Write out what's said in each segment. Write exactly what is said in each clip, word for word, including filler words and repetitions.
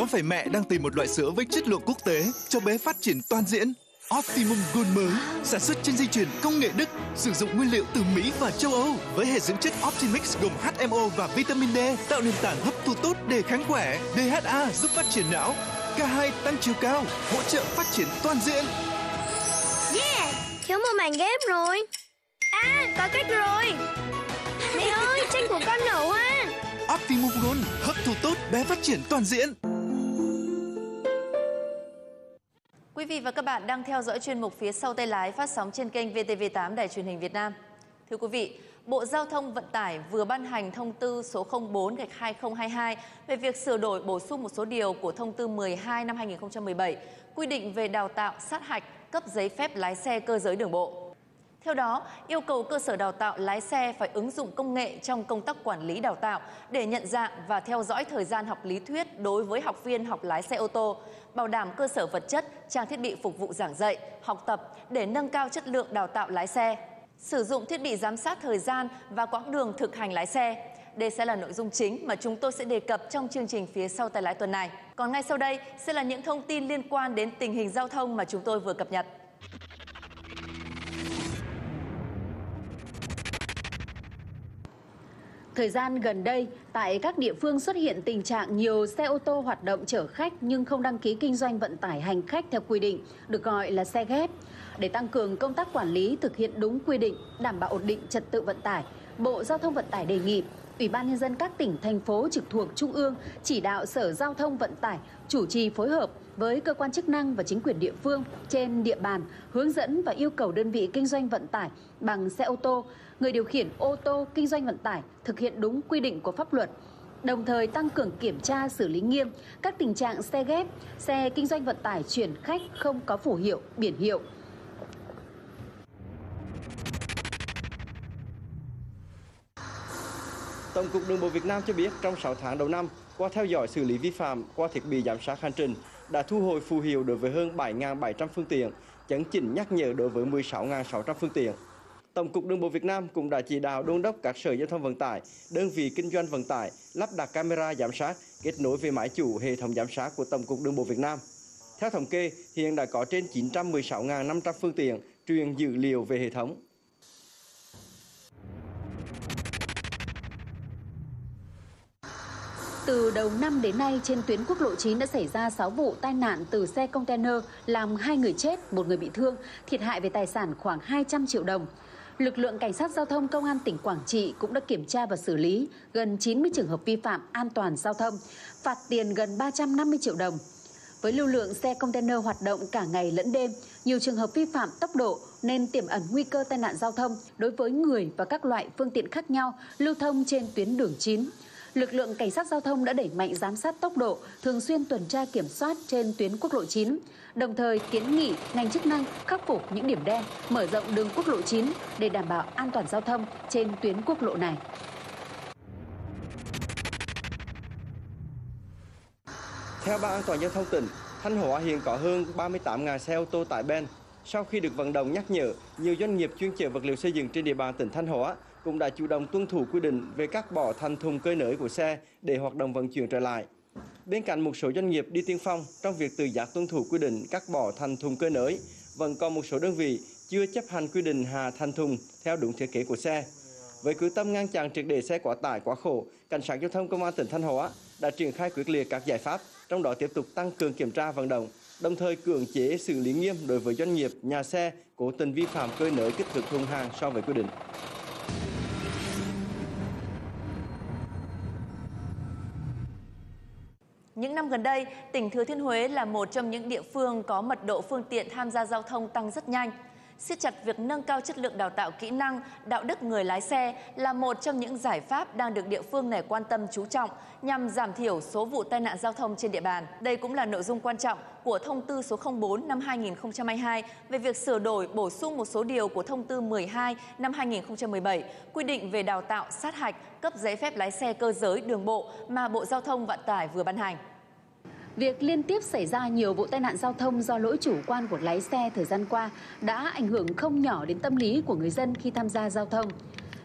Có phải mẹ đang tìm một loại sữa với chất lượng quốc tế cho bé phát triển toàn diện? Optimum Gold mới, sản xuất trên dây chuyền công nghệ Đức, sử dụng nguyên liệu từ Mỹ và châu Âu với hệ dưỡng chất Optimix gồm hát em o và vitamin D tạo nền tảng hấp thu tốt để kháng khỏe, đê hát a giúp phát triển não, ca hai tăng chiều cao, hỗ trợ phát triển toàn diện. Yeah, thiếu một mảnh ghép rồi. À, có cách rồi. Mẹ ơi, tranh của con nở hoa. Optimum Gold, hấp thu tốt, bé phát triển toàn diện. Quý vị và các bạn đang theo dõi chuyên mục Phía sau tay lái phát sóng trên kênh vê tê vê tám Đài Truyền hình Việt Nam. Thưa quý vị, Bộ Giao thông Vận tải vừa ban hành thông tư số không bốn gạch hai không hai hai về việc sửa đổi bổ sung một số điều của thông tư mười hai năm hai nghìn không trăm mười bảy quy định về đào tạo sát hạch cấp giấy phép lái xe cơ giới đường bộ. Theo đó, yêu cầu cơ sở đào tạo lái xe phải ứng dụng công nghệ trong công tác quản lý đào tạo để nhận dạng và theo dõi thời gian học lý thuyết đối với học viên học lái xe ô tô, bảo đảm cơ sở vật chất, trang thiết bị phục vụ giảng dạy, học tập để nâng cao chất lượng đào tạo lái xe, sử dụng thiết bị giám sát thời gian và quãng đường thực hành lái xe. Đây sẽ là nội dung chính mà chúng tôi sẽ đề cập trong chương trình Phía sau tay lái tuần này. Còn ngay sau đây sẽ là những thông tin liên quan đến tình hình giao thông mà chúng tôi vừa cập nhật. Thời gian gần đây, tại các địa phương xuất hiện tình trạng nhiều xe ô tô hoạt động chở khách nhưng không đăng ký kinh doanh vận tải hành khách theo quy định, được gọi là xe ghép. Để tăng cường công tác quản lý thực hiện đúng quy định, đảm bảo ổn định trật tự vận tải, Bộ Giao thông Vận tải đề nghị Ủy ban Nhân dân các tỉnh, thành phố trực thuộc Trung ương chỉ đạo Sở Giao thông Vận tải chủ trì phối hợp với cơ quan chức năng và chính quyền địa phương trên địa bàn hướng dẫn và yêu cầu đơn vị kinh doanh vận tải bằng xe ô tô, người điều khiển ô tô kinh doanh vận tải thực hiện đúng quy định của pháp luật. Đồng thời tăng cường kiểm tra xử lý nghiêm các tình trạng xe ghép, xe kinh doanh vận tải chuyển khách không có phù hiệu, biển hiệu. Tổng cục Đường bộ Việt Nam cho biết trong sáu tháng đầu năm, qua theo dõi xử lý vi phạm qua thiết bị giám sát hành trình, đã thu hồi phù hiệu đối với hơn bảy nghìn bảy trăm phương tiện, chấn chỉnh nhắc nhở đối với mười sáu nghìn sáu trăm phương tiện. Tổng cục Đường bộ Việt Nam cũng đã chỉ đạo đôn đốc các sở giao thông vận tải, đơn vị kinh doanh vận tải lắp đặt camera giám sát kết nối với máy chủ hệ thống giám sát của Tổng cục Đường bộ Việt Nam. Theo thống kê, hiện đã có trên chín trăm mười sáu nghìn năm trăm phương tiện truyền dữ liệu về hệ thống. Từ đầu năm đến nay, trên tuyến quốc lộ chín đã xảy ra sáu vụ tai nạn từ xe container làm hai người chết, một người bị thương, thiệt hại về tài sản khoảng hai trăm triệu đồng. Lực lượng Cảnh sát Giao thông Công an tỉnh Quảng Trị cũng đã kiểm tra và xử lý gần chín mươi trường hợp vi phạm an toàn giao thông, phạt tiền gần ba trăm năm mươi triệu đồng. Với lưu lượng xe container hoạt động cả ngày lẫn đêm, nhiều trường hợp vi phạm tốc độ nên tiềm ẩn nguy cơ tai nạn giao thông đối với người và các loại phương tiện khác nhau lưu thông trên tuyến đường chín. Lực lượng Cảnh sát Giao thông đã đẩy mạnh giám sát tốc độ, thường xuyên tuần tra kiểm soát trên tuyến quốc lộ chín, đồng thời kiến nghị ngành chức năng khắc phục những điểm đen, mở rộng đường quốc lộ chín để đảm bảo an toàn giao thông trên tuyến quốc lộ này. Theo Ban An toàn giao thông tỉnh, Thanh Hóa hiện có hơn ba mươi tám nghìn xe ô tô tải ben. Sau khi được vận động nhắc nhở, nhiều doanh nghiệp chuyên chở vật liệu xây dựng trên địa bàn tỉnh Thanh Hóa cũng đã chủ động tuân thủ quy định về cắt bỏ thành thùng cơi nới của xe để hoạt động vận chuyển trở lại. Bên cạnh một số doanh nghiệp đi tiên phong trong việc tự giác tuân thủ quy định cắt bỏ thành thùng cơi nới, vẫn còn một số đơn vị chưa chấp hành quy định hạ thành thùng theo đúng thiết kế của xe. Với quyết tâm ngăn chặn triệt để xe quá tải quá khổ, Cảnh sát Giao thông Công an tỉnh Thanh Hóa đã triển khai quyết liệt các giải pháp, trong đó tiếp tục tăng cường kiểm tra vận động, đồng thời cưỡng chế xử lý nghiêm đối với doanh nghiệp, nhà xe cố tình vi phạm cơi nới kích thước thùng hàng so với quy định. Những năm gần đây, tỉnh Thừa Thiên Huế là một trong những địa phương có mật độ phương tiện tham gia giao thông tăng rất nhanh. Siết chặt việc nâng cao chất lượng đào tạo kỹ năng, đạo đức người lái xe là một trong những giải pháp đang được địa phương này quan tâm chú trọng nhằm giảm thiểu số vụ tai nạn giao thông trên địa bàn. Đây cũng là nội dung quan trọng của thông tư số không bốn năm hai nghìn không trăm hai mươi hai về việc sửa đổi bổ sung một số điều của thông tư mười hai năm hai nghìn không trăm mười bảy quy định về đào tạo sát hạch cấp giấy phép lái xe cơ giới đường bộ mà Bộ Giao thông Vận tải vừa ban hành. Việc liên tiếp xảy ra nhiều vụ tai nạn giao thông do lỗi chủ quan của lái xe thời gian qua đã ảnh hưởng không nhỏ đến tâm lý của người dân khi tham gia giao thông.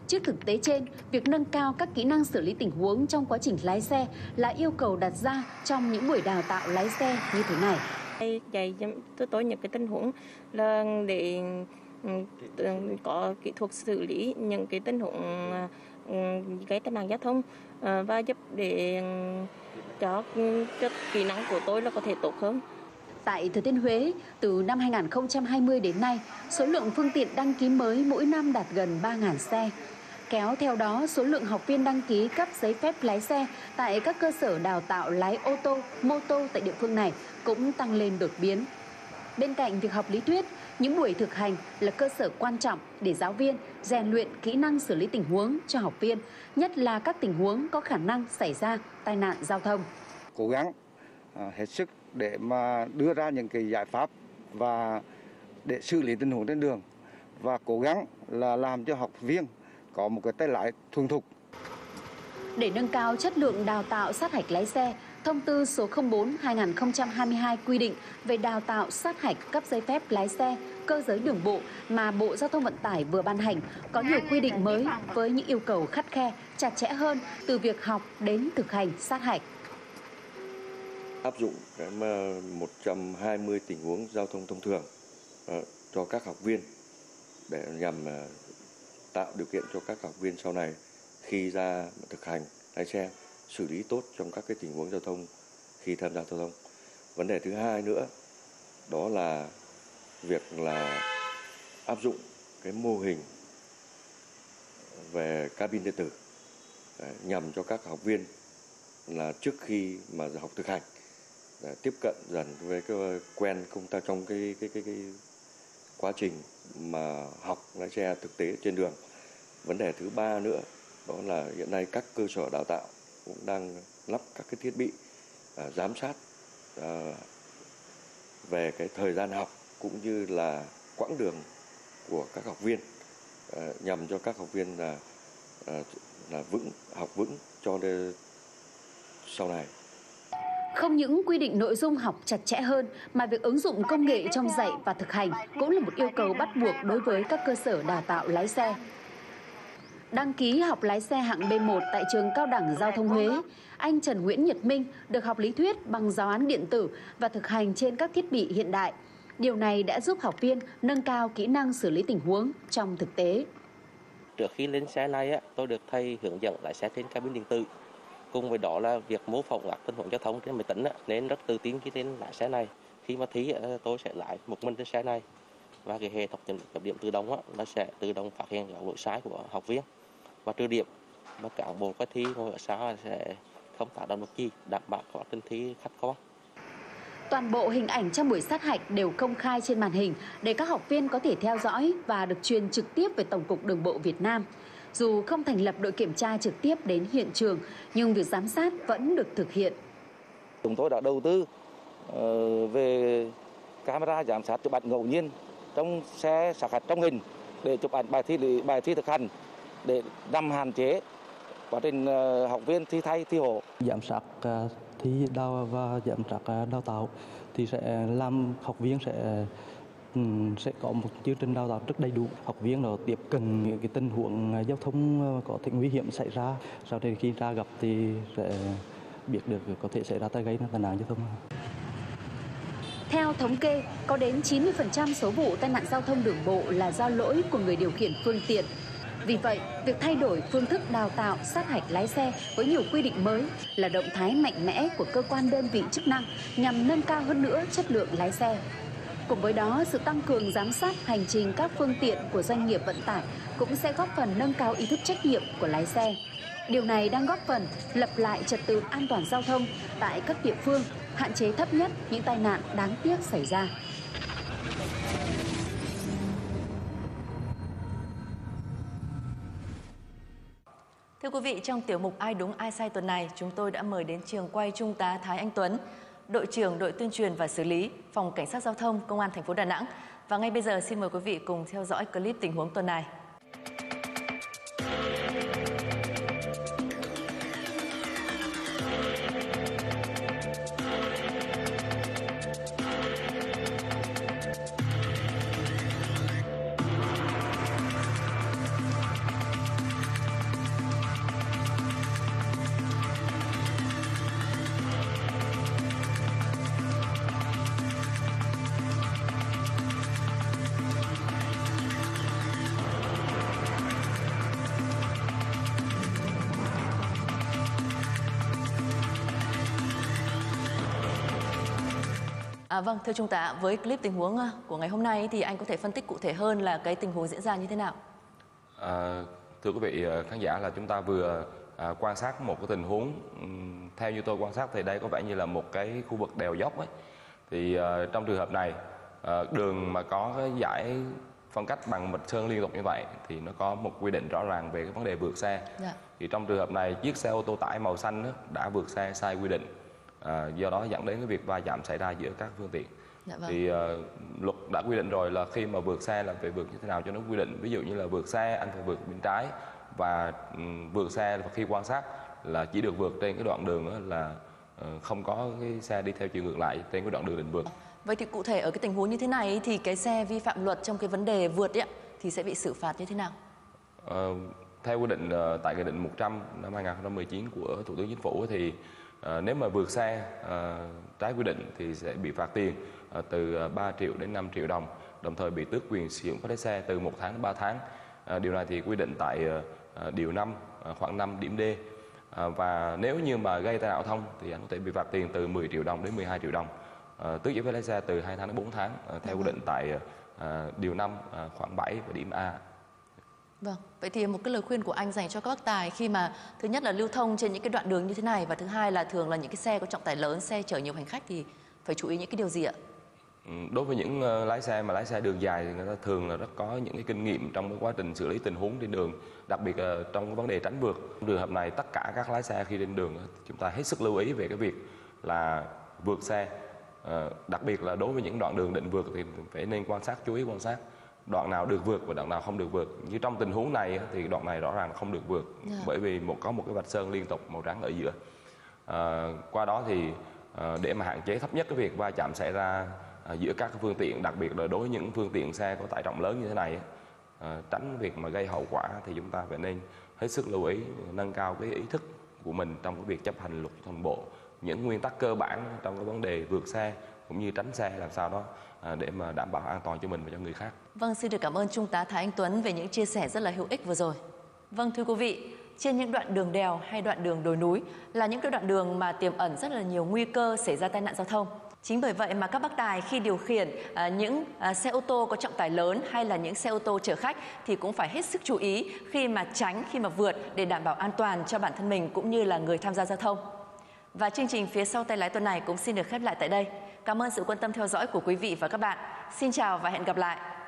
Trước thực tế trên, việc nâng cao các kỹ năng xử lý tình huống trong quá trình lái xe là yêu cầu đặt ra trong những buổi đào tạo lái xe như thế này. Dạy cho tôi những cái tình huống là để có kỹ thuật xử lý những cái tình huống gây tai nạn giao thông và giúp để cho, cho kỹ năng của tôi là có thể tốt hơn. Tại Thừa Thiên Huế, từ năm hai nghìn không trăm hai mươi đến nay, số lượng phương tiện đăng ký mới mỗi năm đạt gần ba nghìn xe. Kéo theo đó, số lượng học viên đăng ký cấp giấy phép lái xe tại các cơ sở đào tạo lái ô tô, mô tô tại địa phương này cũng tăng lên đột biến. Bên cạnh việc học lý thuyết, những buổi thực hành là cơ sở quan trọng để giáo viên rèn luyện kỹ năng xử lý tình huống cho học viên, nhất là các tình huống có khả năng xảy ra tai nạn giao thông. Cố gắng hết sức để mà đưa ra những cái giải pháp và để xử lý tình huống trên đường, và cố gắng là làm cho học viên có một cái tay lái thuần thục. Để nâng cao chất lượng đào tạo sát hạch lái xe, Thông tư số không bốn trên hai nghìn không trăm hai mươi hai quy định về đào tạo sát hạch cấp giấy phép lái xe, cơ giới đường bộ mà Bộ Giao thông Vận tải vừa ban hành có nhiều quy định mới với những yêu cầu khắt khe, chặt chẽ hơn từ việc học đến thực hành sát hạch. Áp dụng cái một trăm hai mươi tình huống giao thông thông thường uh, cho các học viên để nhằm uh, tạo điều kiện cho các học viên sau này khi ra thực hành lái xe xử lý tốt trong các cái tình huống giao thông khi tham gia giao thông. Vấn đề thứ hai nữa đó là việc là áp dụng cái mô hình về cabin điện tử đấy, nhằm cho các học viên là trước khi mà học thực hành để tiếp cận dần với cái quen công tác trong cái cái cái cái quá trình mà học lái xe thực tế trên đường. Vấn đề thứ ba nữa đó là hiện nay các cơ sở đào tạo cũng đang lắp các cái thiết bị à, giám sát à, về cái thời gian học cũng như là quãng đường của các học viên à, nhằm cho các học viên là à, là vững học vững cho đến sau này. Không những quy định nội dung học chặt chẽ hơn mà việc ứng dụng công nghệ trong dạy và thực hành cũng là một yêu cầu bắt buộc đối với các cơ sở đào tạo lái xe. Đăng ký học lái xe hạng B một tại trường Cao đẳng Giao thông Huế, anh Trần Nguyễn Nhật Minh được học lý thuyết bằng giáo án điện tử và thực hành trên các thiết bị hiện đại. Điều này đã giúp học viên nâng cao kỹ năng xử lý tình huống trong thực tế. Trước khi lên xe này, tôi được thầy hướng dẫn lái xe trên cabin điện tử. Cùng với đó là việc mô phỏng các tình huống giao thông trên máy tính nên rất tự tin khi lên lái xe này. Khi mà thi tôi sẽ lái một mình trên xe này và cái hệ thống chấm điểm tự động nó sẽ tự động phát hiện các lỗi sai của học viên và trừ điểm, và cán bộ coi thi ngồi ở xa sẽ không tác động được gì, đảm bảo quá trình thi khách quan. Toàn bộ hình ảnh trong buổi sát hạch đều công khai trên màn hình để các học viên có thể theo dõi và được truyền trực tiếp về Tổng cục Đường bộ Việt Nam. Dù không thành lập đội kiểm tra trực tiếp đến hiện trường, nhưng việc giám sát vẫn được thực hiện. Chúng tôi đã đầu tư uh, về camera giám sát chụp ảnh ngẫu nhiên trong xe sát hạch trong hình để chụp ảnh bài thi bài thi thực hành để nhằm hạn chế quá trình uh, học viên thi thay thi hộ. Giám sát uh, thi đào và giám sát uh, đào tạo thì sẽ làm học viên sẽ sẽ có một chương trình đào tạo rất đầy đủ. Học viên nó tiếp cận những cái tình huống giao thông có thể nguy hiểm xảy ra, sau đây khi ra gặp thì sẽ biết được có thể xảy ra tai gây tai nạn giao thông. Theo thống kê, có đến chín mươi phần trăm số vụ tai nạn giao thông đường bộ là do lỗi của người điều khiển phương tiện. Vì vậy, việc thay đổi phương thức đào tạo sát hạch lái xe với nhiều quy định mới là động thái mạnh mẽ của cơ quan đơn vị chức năng nhằm nâng cao hơn nữa chất lượng lái xe. Cùng với đó, sự tăng cường giám sát hành trình các phương tiện của doanh nghiệp vận tải cũng sẽ góp phần nâng cao ý thức trách nhiệm của lái xe. Điều này đang góp phần lập lại trật tự an toàn giao thông tại các địa phương, hạn chế thấp nhất những tai nạn đáng tiếc xảy ra. Thưa quý vị, trong tiểu mục Ai Đúng Ai Sai tuần này, chúng tôi đã mời đến trường quay Trung tá Thái Anh Tuấn, đội trưởng đội tuyên truyền và xử lý, Phòng Cảnh sát Giao thông, Công an thành phố Đà Nẵng. Và ngay bây giờ xin mời quý vị cùng theo dõi clip tình huống tuần này. À, vâng, thưa Trung tá, với clip tình huống của ngày hôm nay thì anh có thể phân tích cụ thể hơn là cái tình huống diễn ra như thế nào? À, thưa quý vị khán giả, là chúng ta vừa à, quan sát một cái tình huống. Theo như tôi quan sát thì đây có vẻ như là một cái khu vực đèo dốc ấy. Thì à, trong trường hợp này, à, đường mà có cái dải phân cách bằng mạch sơn liên tục như vậy thì nó có một quy định rõ ràng về cái vấn đề vượt xe. Dạ. Thì trong trường hợp này, chiếc xe ô tô tải màu xanh đó, đã vượt xe sai quy định, à, do đó dẫn đến cái việc va chạm xảy ra giữa các phương tiện. Dạ vâng. Thì uh, luật đã quy định rồi là khi mà vượt xe là phải vượt như thế nào cho nó quy định. Ví dụ như là vượt xe anh phải vượt bên trái, và um, vượt xe và khi quan sát là chỉ được vượt trên cái đoạn đường đó là uh, không có cái xe đi theo chiều ngược lại trên cái đoạn đường định vượt. Vậy thì cụ thể ở cái tình huống như thế này thì cái xe vi phạm luật trong cái vấn đề vượt ấy, thì sẽ bị xử phạt như thế nào? Uh, theo quy định uh, tại nghị định một trăm năm hai nghìn không trăm mười chín của Thủ tướng Chính phủ thì uh, nếu mà vượt xe uh, trái quy định thì sẽ bị phạt tiền uh, từ ba triệu đến năm triệu đồng, đồng thời bị tước quyền sử dụng phép lái xe từ một tháng đến ba tháng. Uh, điều này thì quy định tại uh, điều năm uh, khoảng năm điểm D. Uh, và nếu như mà gây tai nạn giao thông thì anh có thể bị phạt tiền từ mười triệu đồng đến mười hai triệu đồng. Uh, tước giấy phép lái xe từ hai tháng đến bốn tháng uh, theo quy định tại uh, điều năm uh, khoảng bảy và điểm A. Vâng, vậy thì một cái lời khuyên của anh dành cho các bác tài khi mà thứ nhất là lưu thông trên những cái đoạn đường như thế này, và thứ hai là thường là những cái xe có trọng tải lớn, xe chở nhiều hành khách thì phải chú ý những cái điều gì ạ? Đối với những uh, lái xe mà lái xe đường dài thì người ta thường là rất có những cái kinh nghiệm trong cái quá trình xử lý tình huống trên đường, đặc biệt là trong cái vấn đề tránh vượt. Trong trường hợp này tất cả các lái xe khi lên đường chúng ta hết sức lưu ý về cái việc là vượt xe. Uh, đặc biệt là đối với những đoạn đường định vượt thì phải nên quan sát, chú ý quan sát đoạn nào được vượt và đoạn nào không được vượt. Như trong tình huống này thì đoạn này rõ ràng không được vượt, yeah. bởi vì một có một cái vạch sơn liên tục màu trắng ở giữa. À, qua đó thì à, để mà hạn chế thấp nhất cái việc va chạm xảy ra à, giữa các phương tiện, đặc biệt là đối với những phương tiện xe có tải trọng lớn như thế này, à, tránh việc mà gây hậu quả thì chúng ta phải nên hết sức lưu ý, nâng cao cái ý thức của mình trong cái việc chấp hành luật giao thông đường bộ, những nguyên tắc cơ bản trong cái vấn đề vượt xe cũng như tránh xe làm sao đó để mà đảm bảo an toàn cho mình và cho người khác. Vâng, xin được cảm ơn Trung tá Thái Anh Tuấn về những chia sẻ rất là hữu ích vừa rồi. Vâng, thưa quý vị, trên những đoạn đường đèo hay đoạn đường đồi núi là những cái đoạn đường mà tiềm ẩn rất là nhiều nguy cơ xảy ra tai nạn giao thông. Chính bởi vậy mà các bác tài khi điều khiển à, những à, xe ô tô có trọng tải lớn hay là những xe ô tô chở khách thì cũng phải hết sức chú ý khi mà tránh, khi mà vượt để đảm bảo an toàn cho bản thân mình cũng như là người tham gia giao thông. Và chương trình Phía sau tay lái tuần này cũng xin được khép lại tại đây. Cảm ơn sự quan tâm theo dõi của quý vị và các bạn. Xin chào và hẹn gặp lại.